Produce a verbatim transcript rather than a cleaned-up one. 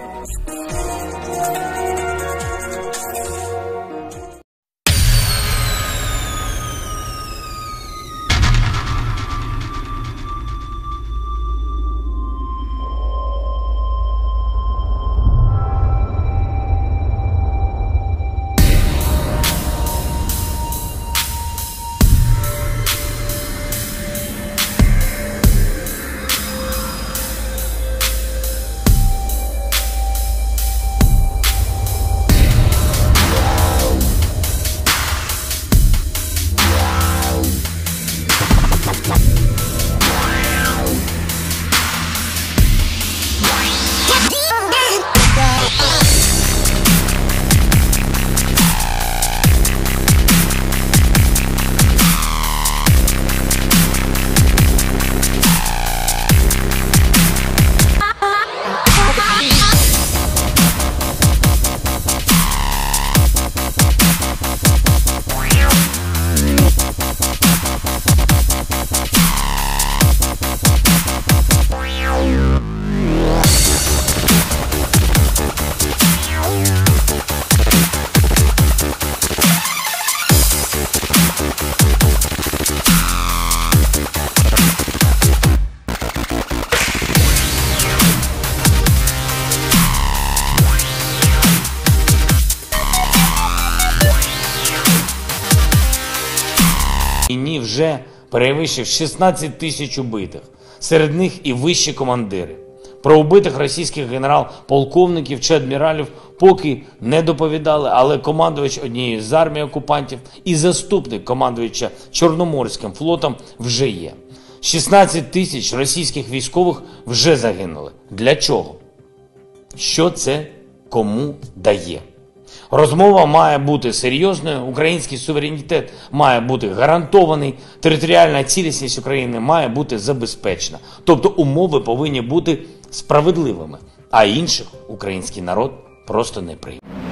Війні вже перевищив шістнадцять тисяч убитих, серед них і вищі командири. Про убитих російських генерал-полковників чи адміралів поки не доповідали, але командувач однієї з армій окупантів і заступник командувача Чорноморським флотом вже є. шістнадцять тисяч російських військових вже загинули. Для чого? Що це кому дає? Розмова має бути серйозною, український суверенітет має бути гарантований, територіальна цілісність України має бути забезпечена. Тобто умови повинні бути справедливими, а інших український народ просто не прийме.